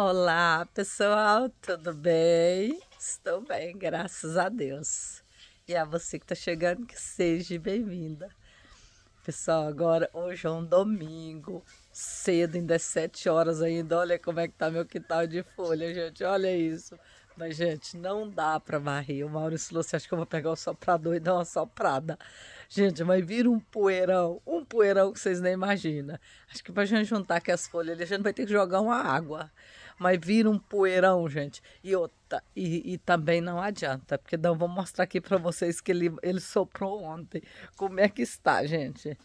Olá, pessoal, tudo bem? Estou bem, graças a Deus. E a você que está chegando, que seja bem-vinda. Pessoal, agora hoje é um domingo, cedo, ainda é 7 horas ainda. Olha como é que tá meu quintal de folha, gente, olha isso. Mas, gente, não dá para varrer. O Maurício falou, você acha que eu vou pegar o soprador e dar uma soprada? Gente, mas vira um poeirão que vocês nem imaginam. Acho que pra gente juntar com as folhas ali, a gente vai ter que jogar uma água. Mas vira um poeirão, gente. E também não adianta, porque não vou mostrar aqui para vocês que ele soprou ontem. Como é que está, gente?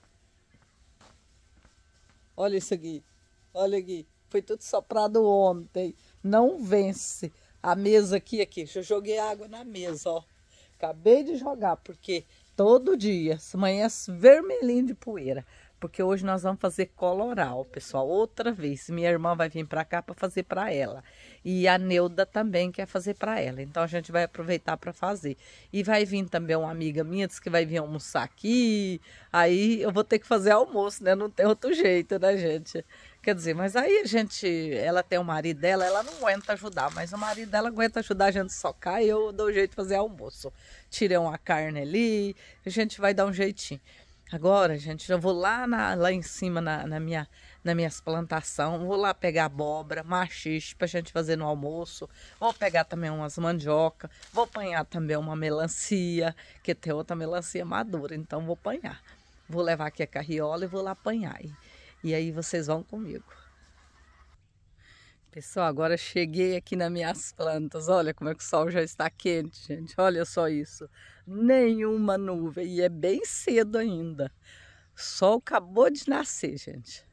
Olha isso aqui. Olha aqui. Foi tudo soprado ontem. Não vence. A mesa aqui. Eu joguei água na mesa, ó. Acabei de jogar, porque todo dia amanhece vermelhinho de poeira. Porque hoje nós vamos fazer coloral, pessoal, outra vez. Minha irmã vai vir para cá para fazer para ela. E a Neuda também quer fazer para ela. Então a gente vai aproveitar para fazer. E vai vir também uma amiga minha, disse que vai vir almoçar aqui. Aí eu vou ter que fazer almoço, né? Não tem outro jeito, né, gente? Quer dizer, mas aí ela tem o marido dela, ela não aguenta ajudar, mas o marido dela aguenta ajudar a gente a socar e eu dou jeito de fazer almoço. Tirei uma carne ali, a gente vai dar um jeitinho. Agora, gente, eu vou lá em cima nas minhas plantações, vou lá pegar abóbora, maxixe pra gente fazer no almoço. Vou pegar também umas mandioca, vou apanhar também uma melancia, que tem outra melancia madura, então vou apanhar. Vou levar aqui a carriola e vou lá apanhar. E aí vocês vão comigo. Pessoal, agora cheguei aqui nas minhas plantas. Olha como é que o sol já está quente, gente. Olha só isso. Nenhuma nuvem. E é bem cedo ainda. O sol acabou de nascer, gente.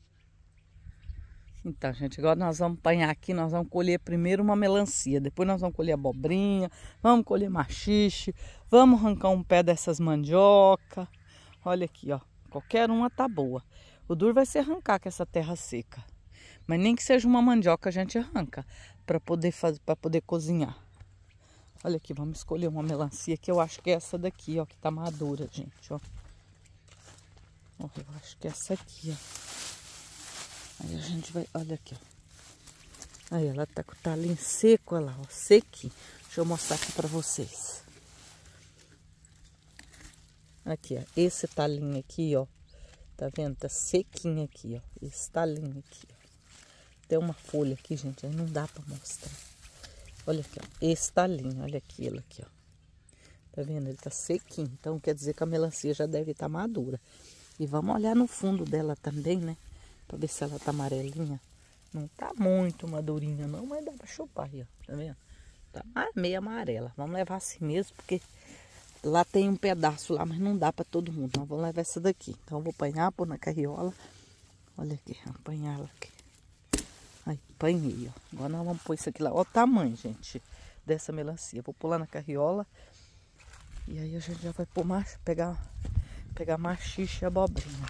Então, gente, agora nós vamos apanhar aqui. Nós vamos colher primeiro uma melancia. Depois nós vamos colher abobrinha. Vamos colher maxixe. Vamos arrancar um pé dessas mandioca. Olha aqui, ó. Qualquer uma tá boa. O duro vai ser arrancar com essa terra seca. Mas nem que seja uma mandioca a gente arranca para poder cozinhar. Olha aqui, vamos escolher uma melancia que eu acho que é essa daqui, ó, que tá madura, gente, ó. Ó, eu acho que é essa aqui, ó. Aí a gente vai, olha aqui, ó. Aí ela tá com o talinho seco, olha lá, ó, sequinho. Deixa eu mostrar aqui para vocês. Aqui, ó, esse talinho aqui, ó. Tá vendo? Tá sequinho aqui, ó. Esse talinho aqui, ó. Tem uma folha aqui, gente, aí não dá para mostrar. Olha aqui, ó. Esse talinho, olha aquilo aqui, ó. Tá vendo? Ele tá sequinho, então quer dizer que a melancia já deve estar madura. E vamos olhar no fundo dela também, né? Pra ver se ela tá amarelinha. Não tá muito madurinha não, mas dá pra chupar aí, ó. Tá vendo? Tá meio amarela. Vamos levar assim mesmo, porque lá tem um pedaço lá, mas não dá pra todo mundo. Nós vamos levar essa daqui. Então eu vou apanhar, pôr na carriola. Olha aqui, apanhar ela aqui. Aí, apanhei, ó. Agora nós vamos pôr isso aqui lá. Olha o tamanho, gente, dessa melancia. Vou pôr lá na carriola. E aí a gente já vai pôr pegar maxixe e abobrinha.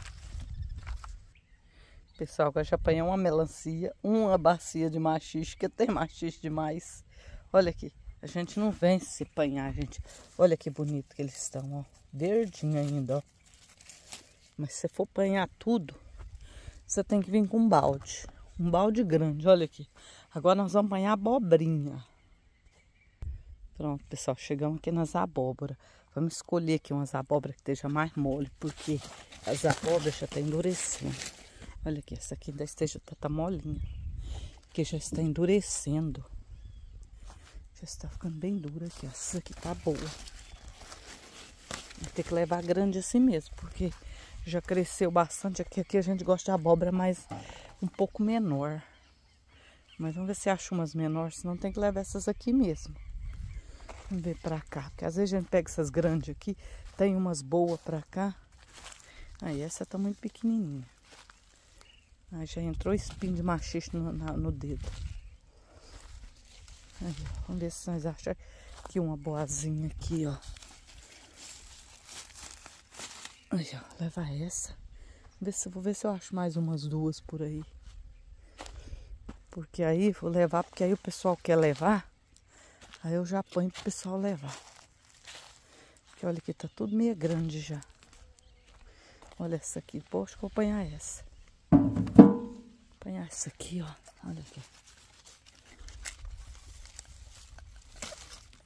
Pessoal, agora já apanhei uma melancia, uma bacia de maxixe, que tem maxixe demais. Olha aqui, a gente não vence se apanhar, gente. Olha que bonito que eles estão, ó. Verdinho ainda, ó. Mas se você for apanhar tudo, você tem que vir com um balde. Um balde grande, olha aqui. Agora nós vamos apanhar abobrinha. Pronto, pessoal, chegamos aqui nas abóboras. Vamos escolher aqui umas abóboras que esteja mais mole, porque as abóboras já estão endurecendo. Olha aqui, essa aqui ainda tá molinha, que já está endurecendo. Já está ficando bem dura aqui, essa aqui tá boa. Vai ter que levar grande assim mesmo, porque já cresceu bastante. Aqui a gente gosta de abóbora, mas um pouco menor. Mas vamos ver se acha umas menores, senão tem que levar essas aqui mesmo. Vamos ver pra cá, porque às vezes a gente pega essas grandes aqui, tem umas boas pra cá. Aí essa tá muito pequenininha. Aí já entrou espinho de maxixe no dedo. Aí, vamos ver se nós achamos aqui uma boazinha aqui, ó. Aí, ó, leva essa. Vou ver se eu acho mais umas duas por aí. Porque aí, vou levar, porque aí o pessoal quer levar. Aí eu já ponho pro pessoal levar. Porque olha aqui, tá tudo meio grande já. Olha essa aqui, poxa, vou apanhar essa. Apanhar essa aqui, ó. Olha aqui.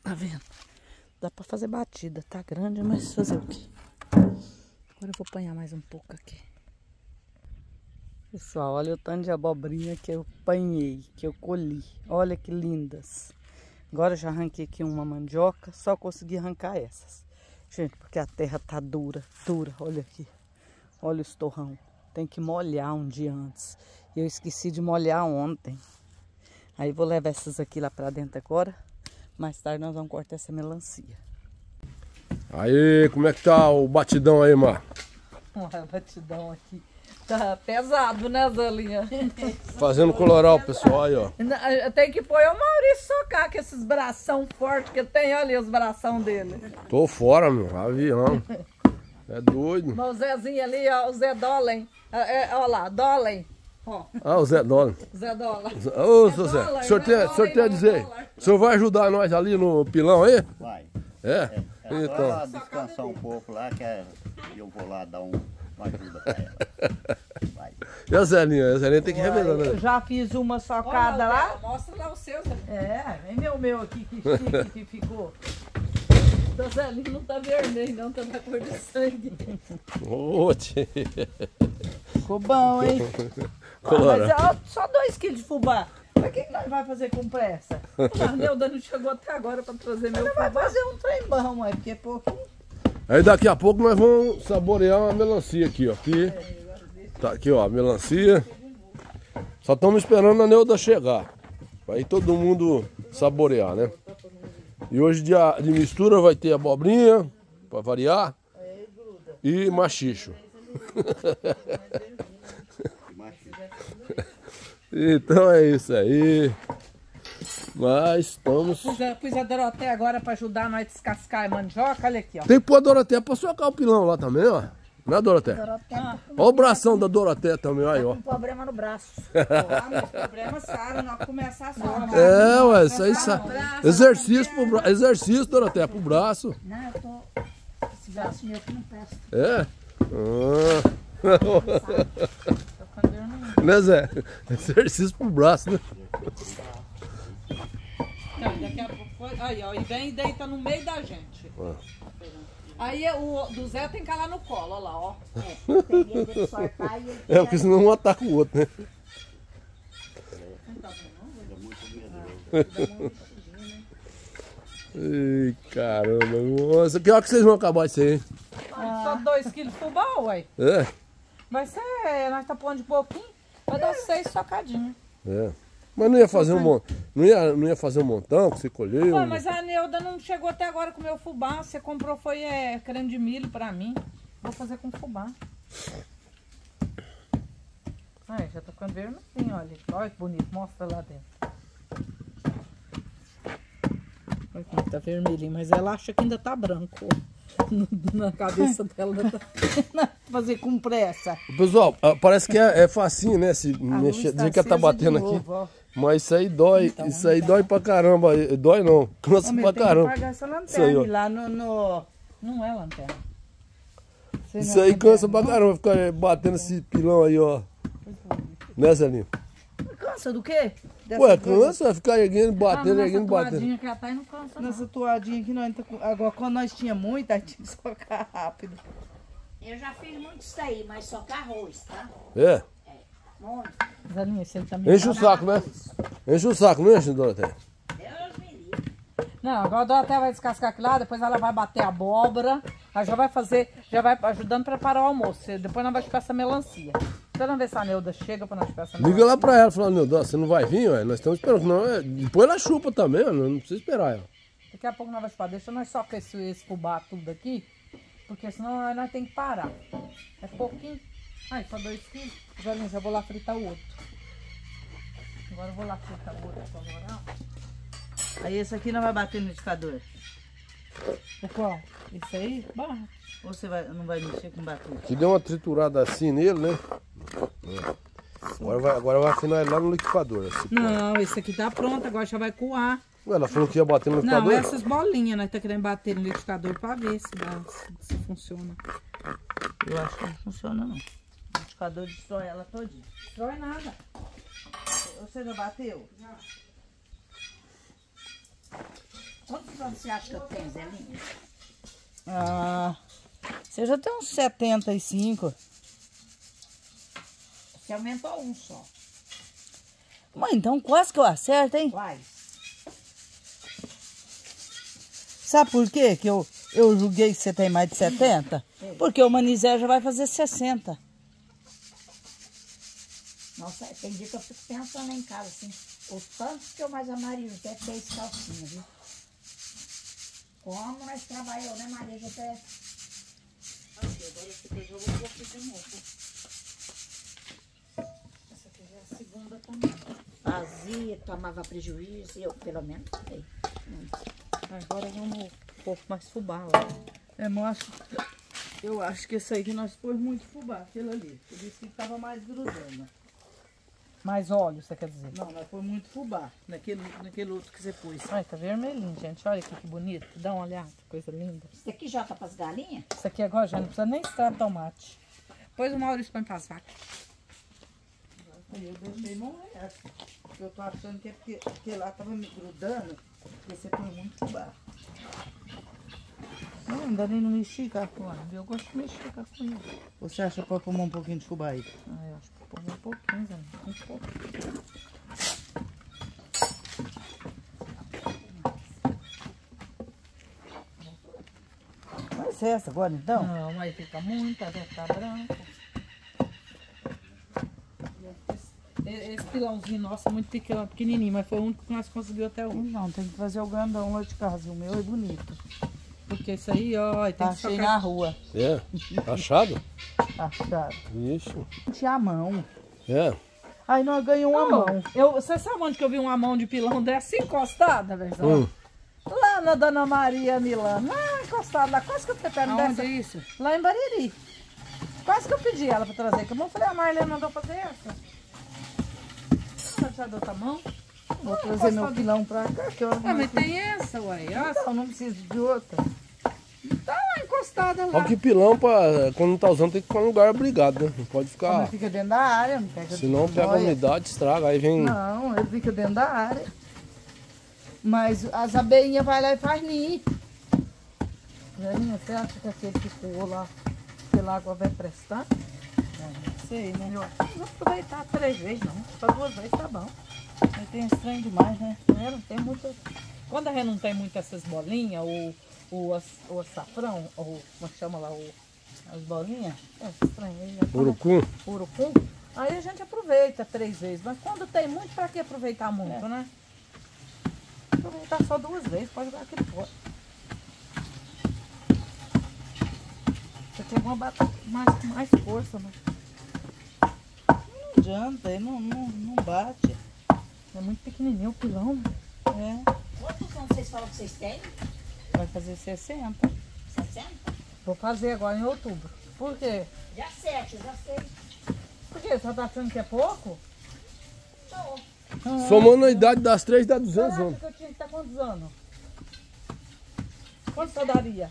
Tá vendo? Dá pra fazer batida. Tá grande, mas fazer o quê? Agora eu vou apanhar mais um pouco aqui. Pessoal, olha o tanto de abobrinha que eu apanhei, que eu colhi. Olha que lindas. Agora eu já arranquei aqui uma mandioca, só consegui arrancar essas. Gente, porque a terra tá dura, dura. Olha aqui. Olha o estorrão. Tem que molhar um dia antes. E eu esqueci de molhar ontem. Aí vou levar essas aqui lá pra dentro agora. Mais tarde nós vamos cortar essa melancia. Aí, como é que tá o batidão aí, Mar? Olha o batidão aqui. Tá pesado, né, Zelinha? Fazendo coloral, pessoal, aí, ó. Tem que pôr o Maurício socar com esses bração fortes que tem. Olha os bração dele. Tô fora, meu, avião. É doido. O Zezinho ali, ó, o Zé Dolen. Olha lá, Dolen. Ó. Ah, o Zé Dólar. Zé Dola. Ô, seu Zé, o senhor tem a dizer, o senhor vai ajudar nós ali no pilão aí? Vai. É? Então. Só descansar um pouco lá, que eu vou lá dar uma ajuda pra ela. Vai. E a Zelinha tem que revezar, Eu né? já fiz uma socada lá. Mostra lá o seu, Zé. É, vem meu aqui, que chique que ficou. O Zelinho não tá vermelho, não, tá na cor de sangue. Ô, tchê. Ficou bom, hein? Colorado. Mas ó, só 2 quilos de fubá. Mas o que nós vamos fazer com pressa? A Neuda não chegou até agora pra trazer meu fubá. Vai fazer um trem bom, aí, porque é pouquinho. Aí daqui a pouco nós vamos saborear uma melancia aqui, ó. Aqui, tá aqui, ó, a melancia. Só estamos esperando a Neuda chegar. Aí todo mundo saborear, né? E hoje de mistura vai ter abobrinha, pra variar, e machicho. Então é isso aí. Mas estamos... Pus a Doroté agora pra ajudar nós a descascar a mandioca. Olha aqui, ó. Tem que pôr a Doroté pra socar o pilão lá também, ó. Não é, Doroté? Olha o bração da Doroté também, aí, ó. Um problema no braço. Mas problema sério, nós começar só. É, ué, isso aí sabe. Exercício pro braço. Exercício, Doroté, pro braço. Não, eu tô... Esse braço meu aqui não presta. É? Né, Zé? Exercício pro braço, né? Daqui a pouco... Aí, ó, e vem e deita no meio da gente. Aí o do Zé tem que ir lá no colo, olha lá, ó. Tem medo de soltar e ele... É, porque senão um ataca o outro, né? Ei, caramba, nossa, que hora que vocês vão acabar isso aí, hein? Só 2 quilos de fubá, ué. É? Vai ser, nós tá pondo de pouquinho, vai dar 6 socadinhos. É. Mas não ia fazer não ia fazer um montão que você colheu? Ué, mas a Neuda não chegou até agora com o meu fubá. Você comprou foi creme de milho pra mim. Vou fazer com fubá. Ai, já tá ficando vermelhinho, olha. Olha que bonito, mostra lá dentro. Olha como tá vermelhinho, mas ela acha que ainda tá branco. Na cabeça dela tá... fazer com pressa. Pessoal, parece que é facinho, né? Se mexer, dizer que ela tá batendo aqui. Ó. Mas isso aí dói, Então, isso aí dói pra caramba. Dói não, cansa pra caramba. Apagar essa Isso aí, ó. lanterna lá no... Não é lanterna. Você Isso não é aí cansa lanterna, pra caramba, ficar batendo esse pilão aí, ó. Né, Zelinho? não? Cansa do quê? Ué, cansa, ficar erguendo, batendo, nessa erguendo, batendo. toadinha que ela tá aí não cansa, não. Nessa toadinha aqui, nós, agora quando nós tinha muita, a gente tinha que socar rápido. Eu já fiz muito isso aí, mas só com arroz, tá? É? Muito. Zaninha, esse aí também. Enche o saco, né? Enche o saco, não enche, Doroté? Deus me livre. Não, agora a Doroté vai descascar aqui lá, depois ela vai bater a abóbora, aí já vai fazer, já vai ajudando a preparar o almoço. Depois nós vamos chupar essa melancia. Deixa eu ver se a Neuda chega pra nós chupar essa melancia. Liga lá pra ela, falando, Neuda, você não vai vir, ué? Nós estamos esperando. Não, depois ela chupa também, ó, não precisa esperar ela. Daqui a pouco nós vamos chupar. Deixa nós só com esse fubá tudo aqui, porque senão nós tem que parar. É pouquinho. Ai, só 2 quilos. Zaninha, já vou lá fritar o outro. Agora eu vou lá fritar o outro agora. Aí esse aqui não vai bater no liquidificador. O qual? Esse aí? Barra. Ou você não vai mexer com bater? Que deu uma triturada assim nele, né? Agora vai afinar ele lá no liquidificador. Assim, Não, esse aqui tá pronto, agora já vai coar. ela falou que ia bater no Não, liquidificador? essas bolinhas, nós tá querendo bater no liquidificador pra ver se dá, se funciona. Eu acho que não funciona não. O liquidificador destrói ela todinha. Destrói nada. Você já bateu? Quantos anos você acha que eu tenho, Zelinha? Ah, você já tem uns 75. Você aumentou um só. Mãe, então quase que eu acerto, hein? Quais? Sabe por quê que eu julguei que você tem mais de 70? Porque o Manizé já vai fazer 60. Nossa, tem dia que eu fico pensando lá em casa, assim, o tanto que eu mais a Maria José fez calcinha, viu? Como nós trabalhamos, né, Maria José? Agora esse aqui eu vou pôr de novo. Essa aqui já é a segunda também. Fazia, tomava prejuízo, eu pelo menos sei. Agora vamos pôr mais fubá lá. Eu acho que esse aí que nós pôs muito fubá, aquele ali. Por isso que tava mais grudando. Mais óleo, você quer dizer? Não, nós pôs muito fubá. Naquele outro que você pôs. Ai, tá vermelhinho, gente. Olha aqui que bonito. Dá uma olhada, coisa linda. Isso aqui já tá pras galinhas? Isso aqui agora já não precisa nem extrair tomate. Depois o Maurício põe pras vacas. Eu deixei não é essa. Eu tô achando que é porque lá tava me grudando. Porque você põe muito fubá. Não, ainda nem não mexi com a cor. Eu gosto de mexer com a cor. Você acha que pode pôr um pouquinho de fubá aí? Ah, eu acho que põe um pouquinho, Zé. Um pouco. Vai ser essa agora então? Não, aí fica muita, vai ficar branca. Esse pilãozinho nosso é muito pequenininho, mas foi o único que nós conseguimos até hoje. Não, tem que fazer o grandão lá de casa. O meu é bonito. Porque isso aí, ó, tem que Achei socar. na rua. É? Achado? Achado. Isso. Tinha a mão. É. Aí nós ganhamos uma mão. Você sabe onde que eu vi uma mão de pilão dessa encostada, versão? Lá na Dona Maria Milano. Lá encostada, lá quase que eu fui perto Aonde dessa. é isso? Lá em Bariri. Quase que eu pedi ela pra trazer. Que eu falei, a Marlene mandou fazer essa. Ela já deu outra mão. Vou trazer meu pilão pra cá. Que eu Ah, mas tem essa, uai. Então, não preciso de outra. Tá lá encostada lá. Olha que pilão, quando não tá usando, tem que ficar num lugar abrigado, né? Não pode ficar. Mas fica dentro da área, não pega. Senão pega a Olha. umidade, estraga. Aí vem. Não, ele fica dentro da área. Mas as abelhinhas vai lá e faz ninho. Janinha, você acha que aquele que ficou lá, pela água vai prestar? Não sei, né? Não vou aproveitar 3 vezes, não. Só 2 vezes tá bom. Mas tem estranho demais, né? Não tem muito... Quando a gente não tem muito essas bolinhas, o açafrão, ou como chama lá, as bolinhas, é estranho. Urucum. Urucum, aí a gente aproveita 3 vezes. Mas quando tem muito, pra que aproveitar muito, né? Aproveitar só 2 vezes, pode jogar aquele fora. Você tem uma batata mais força, né? Não adianta, ele não bate. É muito pequenininho o pilão. É, Quantos anos vocês falam que vocês têm? vai fazer 60. 60? Vou fazer agora em outubro. Por quê? Já 7, eu já sei. Por quê? Você tá achando que é pouco? Tô. Somando a idade das 3 dá 200 Você anos. acha que eu tinha que estar quantos anos? Quanto você daria?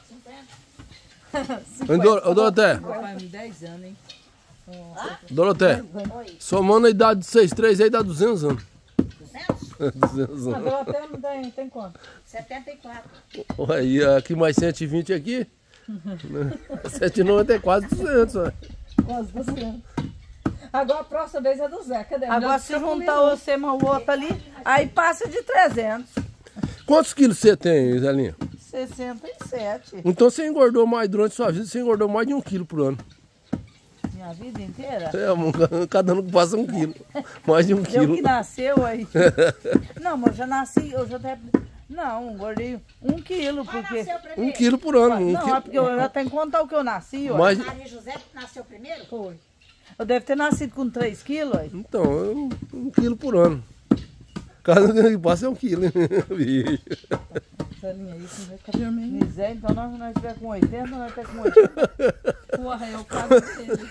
50. Ô, Doroté, Vai 10 anos, hein? Doroté, Oi, somando a idade de 6,3 aí dá 200 anos. 200? 200 Mas anos. eu até não tem quanto? 74. Ué, e aqui mais 120 aqui? 190 é quase 200, ó. Quase 200. Agora a próxima vez é do Zé. Cadê? Agora se juntar você e o outro ali, aí passa de 300. Quantos quilos você tem, Zelinha? 67. Então você engordou mais durante sua vida, você engordou mais de 1 quilo por ano. Minha vida inteira. É, cada ano que passa 1 quilo. Mais de 1 Eu quilo. que nasceu aí. Não, mas eu já nasci, eu já deve... Não, engordei 1 quilo, porque... Nasceu 1 primeiro? quilo por ano. Não, é porque eu já tenho que contar o que eu nasci, ó. Mas, Maria José nasceu primeiro? Foi. Eu devo ter nascido com 3 quilos, ó. então, 1 quilo por ano. Cada ano que passa é 1 quilo, hein? Bicho. Salinha, isso não vai ficar vermelho. Miséria, então nós estiver com 80, nós estamos com 80. Porra, é o caso dele.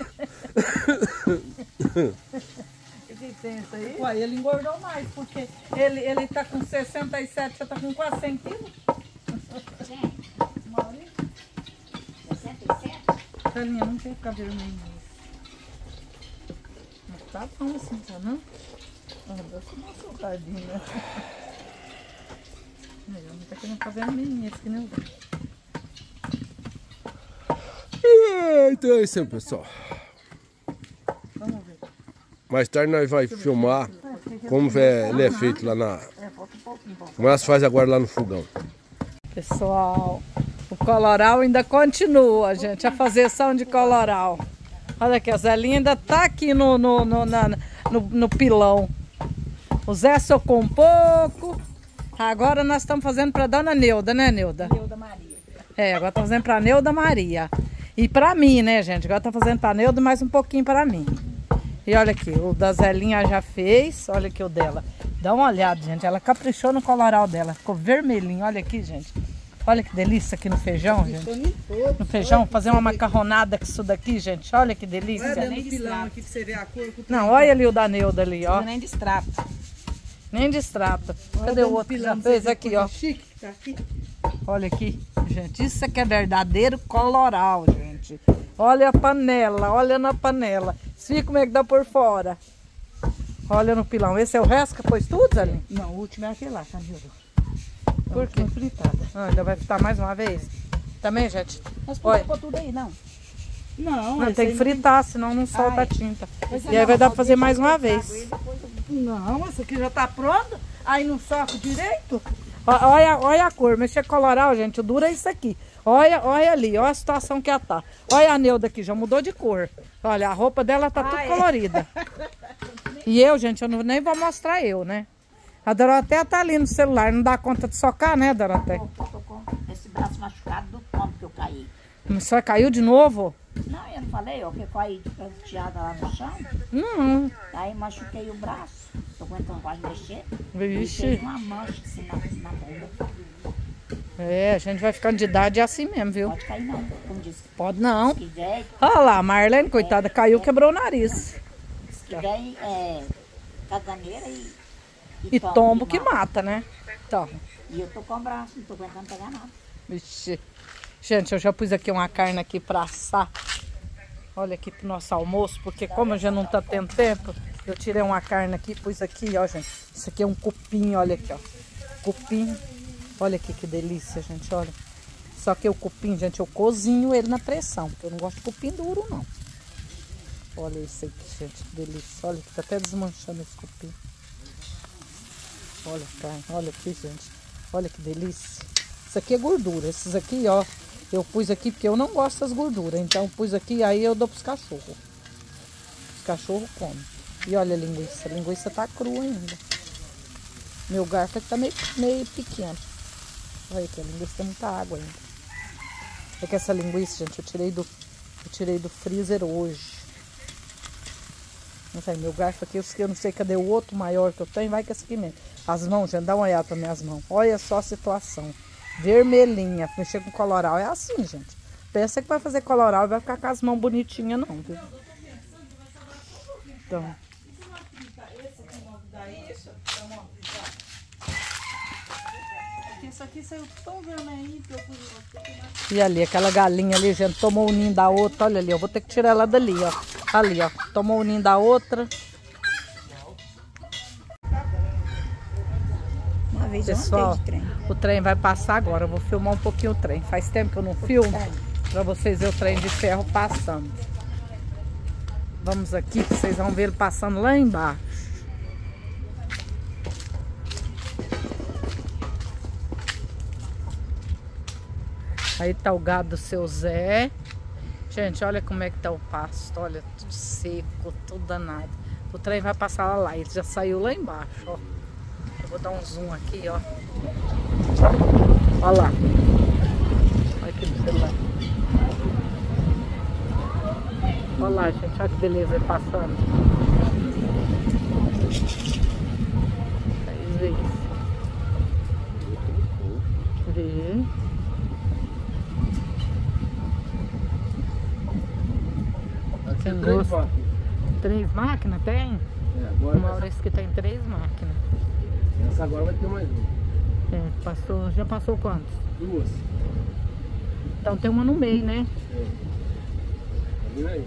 O que tem isso aí? Uai, ele engordou mais, porque ele tá com 67, você tá com quase 100 quilos. Quem? Maurício. 67? Salinha, não tem que ficar vermelho. Mas tá bom assim, tá não? Ah, dá só uma açucadinha, né? Não tá querendo fazer a minha, esse que nem eu. Então é isso aí, pessoal. Vamos ver. Mais tarde nós vamos filmar como ele é feito lá na... Como elas fazem agora lá no fogão. Pessoal, o coloral ainda continua, gente, a fazeção de coloral. Olha aqui, a Zelinha ainda tá aqui no pilão. O Zé socou um pouco. Agora nós estamos fazendo para Dona Neuda, né, Neuda? Neuda Maria. É, agora estamos fazendo para Neuda Maria. E para mim, né, gente? Agora tá fazendo para Neuda mais um pouquinho para mim. E olha aqui, o da Zelinha já fez. Olha aqui o dela. Dá uma olhada, gente. Ela caprichou no coloral dela. Ficou vermelhinho. Olha aqui, gente. Olha que delícia aqui no feijão, gente. No feijão, fazer uma macarronada com isso daqui, gente. Olha que delícia. Olha dentro do pilão aqui pra você ver a cor. Não, olha ali o da Neuda ali, ó. Nem distrato. Nem distrata. Cadê o outro que já fez? Aqui, ó. Chique, tá aqui. Olha aqui, gente. Isso aqui é verdadeiro coloral, gente. Olha a panela, olha na panela. Se como é que dá por fora. Olha no pilão. Esse é o resto que pôs tudo, Zelinha? Não, o último é aquele lá, tá, Nildo? Por quê? Fritada. Ah, ainda vai fritar mais uma vez? Também, gente? Mas Olha. pôr tudo aí, não. Não, Não, tem que fritar, senão não solta a Ai. tinta. Pois E aí vai dar pra fazer mais uma vez. Não, essa aqui já tá pronta. Aí não soca direito. Olha a cor. Mexer coloral, gente, o duro é isso aqui. Olha ali, olha a situação que ela tá. Olha a Neuda aqui, já mudou de cor. Olha, a roupa dela tá tudo colorida. E eu, gente, eu nem vou mostrar eu, né? A Doroteia tá ali no celular, não dá conta de socar, né, Doroteia? Eu tô com esse braço machucado do ponto que eu caí. Só caiu de novo? Não, eu não falei, ó, que eu caí de penteada lá no chão. Não. Aí machuquei o braço. Tô aguentando quase mexer. E Vixe. fez uma mancha assim na bunda. É, a gente vai ficando de idade assim mesmo, viu? Pode cair não, como disse. Pode não. Se quiser, Olha lá, a Marlene, coitada, caiu, quebrou o nariz. se quiser caganeira E tombo que mata, né? Então, E eu tô com o braço, não tô aguentando pegar nada. vixe. Gente, eu já pus aqui uma carne aqui pra assar. Olha aqui pro nosso almoço, porque como já não tá tendo tempo, eu tirei uma carne aqui, pus aqui, ó, gente. Isso aqui é um cupim, olha aqui, ó. Cupim. Olha aqui que delícia, gente, olha. Só que o cupim, gente, eu cozinho ele na pressão, porque eu não gosto de cupim duro, não. Olha isso aqui, gente, que delícia. Olha que tá até desmanchando esse cupim. Olha a carne, olha aqui, gente. Olha que delícia. Isso aqui é gordura. Esses aqui, ó, eu pus aqui porque eu não gosto das gorduras. Então, pus aqui, aí eu dou pros cachorros. Os cachorros comem. E olha a linguiça. A linguiça tá crua ainda. Meu garfo aqui tá meio pequeno. Olha aqui, a linguiça tem muita água ainda. É que essa linguiça, gente, eu tirei do freezer hoje. Não sei, meu garfo aqui, eu não sei cadê o outro maior que eu tenho. Vai que esse aqui mesmo. As mãos, gente, dá uma olhada para minhas mãos. Olha só a situação. Vermelhinha. Mexer com coloral é assim, gente. Pensa que vai fazer coloral e vai ficar com as mãos bonitinhas, não, viu? Então. Isso aqui saiu tão vermelhinho que eu pus. E ali, aquela galinha ali, gente, tomou o ninho da outra. Olha ali, eu vou ter que tirar ela dali, ó. Ali, ó. Tomou o ninho da outra. Uma vez eu Pessoal, andei de trem. o trem vai passar agora. Eu vou filmar um pouquinho o trem. Faz tempo que eu não filmo. Pra vocês verem o trem de ferro passando. Vamos aqui, que vocês vão ver ele passando lá embaixo. Aí tá o gado do seu Zé. Gente, olha como é que tá o pasto. Olha, tudo seco, tudo danado. O trem vai passar lá. Ele já saiu lá embaixo, ó. Eu vou dar um zoom aqui, ó. Olha lá. Olha aqui no celular. Olha lá, gente. Olha que beleza ele passando. Aí, vê isso. Vê. Tem gosto. 3 máquinas tem? É, agora O Maurício que tem 3 máquinas. essa agora vai ter mais uma. É, já passou quantos? 2. Então tem uma no meio, né? É. Tá vendo aí?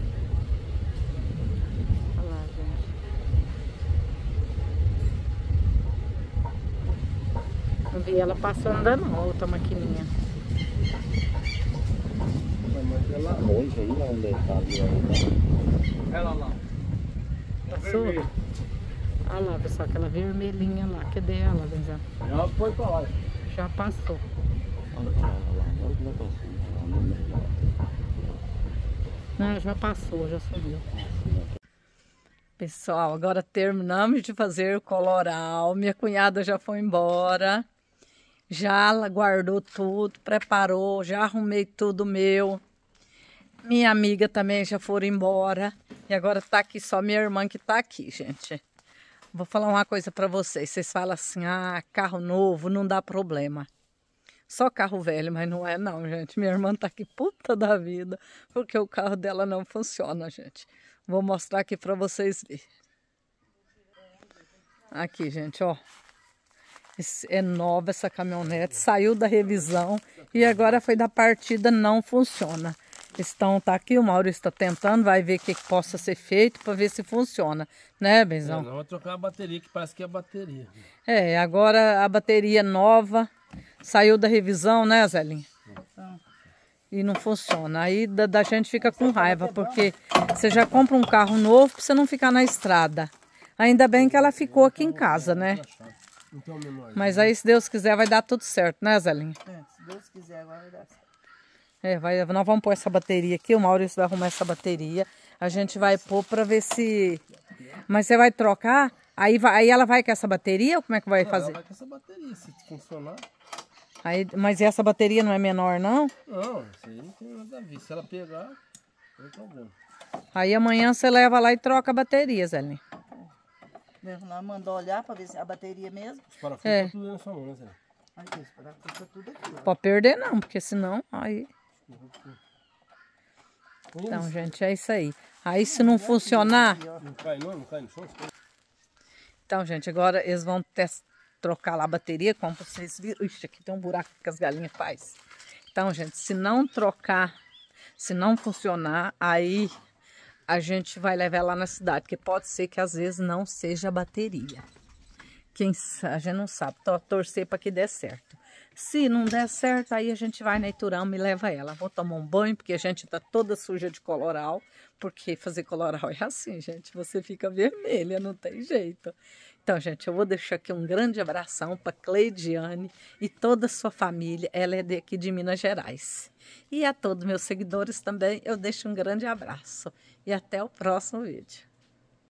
Olha lá, gente. vi ela passando ainda não, outra maquininha. Longe aí, onde tá ali. Ela lá. Passou? Olha lá, pessoal, aquela vermelhinha lá. Cadê ela, Benzão? Já foi pra lá. Já passou. Não, já passou, já subiu. Pessoal, agora terminamos de fazer o coloral. Minha cunhada já foi embora. Já guardou tudo, preparou, já arrumei tudo meu. Minha amiga também já foram embora. E agora tá aqui só minha irmã que tá aqui, gente. Vou falar uma coisa pra vocês. Vocês falam assim, ah, carro novo não dá problema. Só carro velho, mas não é não, gente. Minha irmã tá aqui puta da vida, porque o carro dela não funciona, gente. Vou mostrar aqui pra vocês verem. Aqui, gente, ó. É nova essa caminhonete, saiu da revisão e agora foi da partida, não funciona. Tá aqui, o Maurício está tentando, vai ver o que possa ser feito para ver se funciona, né, Benzão? Não, vou trocar a bateria, que parece que é a bateria. É, agora a bateria nova, saiu da revisão, né, Zelinha? E não funciona. Aí da gente fica com raiva, porque você já compra um carro novo para você não ficar na estrada. Ainda bem que ela ficou aqui em casa, né? Mas aí, se Deus quiser, vai dar tudo certo, né, Zelinha? É, se Deus quiser, agora vai dar certo. É, nós vamos pôr essa bateria aqui, o Maurício vai arrumar essa bateria. A gente vai pôr para ver se... Mas você vai trocar? Aí ela vai com essa bateria ou como é que vai fazer? Ela vai com essa bateria, se funcionar. Aí, mas essa bateria não é menor, não? Não, isso aí não tem nada a ver. Se ela pegar, não tem problema. Aí amanhã você leva lá e troca a bateria, Zelinha. Mesmo lá mandou olhar para ver se é a bateria mesmo. Os parafusos É. tá tudo na sua mão, né, Zé? Aí os parafusos tá tudo aqui, ó. Pode perder não, porque senão aí... Então, gente, é isso aí. Aí se não funcionar... Não cai não? Não cai no chão? Então, gente, agora eles vão trocar lá a bateria, como vocês viram. Ixi, aqui tem um buraco que as galinhas fazem. Então, gente, se não trocar, se não funcionar, aí a gente vai levar lá na cidade, porque pode ser que às vezes não seja a bateria. A gente não sabe, torcer para que dê certo. Se não der certo, aí a gente vai na Iturama e leva ela. Vou tomar um banho, porque a gente tá toda suja de coloral, porque fazer coloral é assim, gente, você fica vermelha, não tem jeito. Então, gente, eu vou deixar aqui um grande abração para Cleidiane e toda a sua família, ela é daqui de Minas Gerais. E a todos meus seguidores também, eu deixo um grande abraço. E até o próximo vídeo.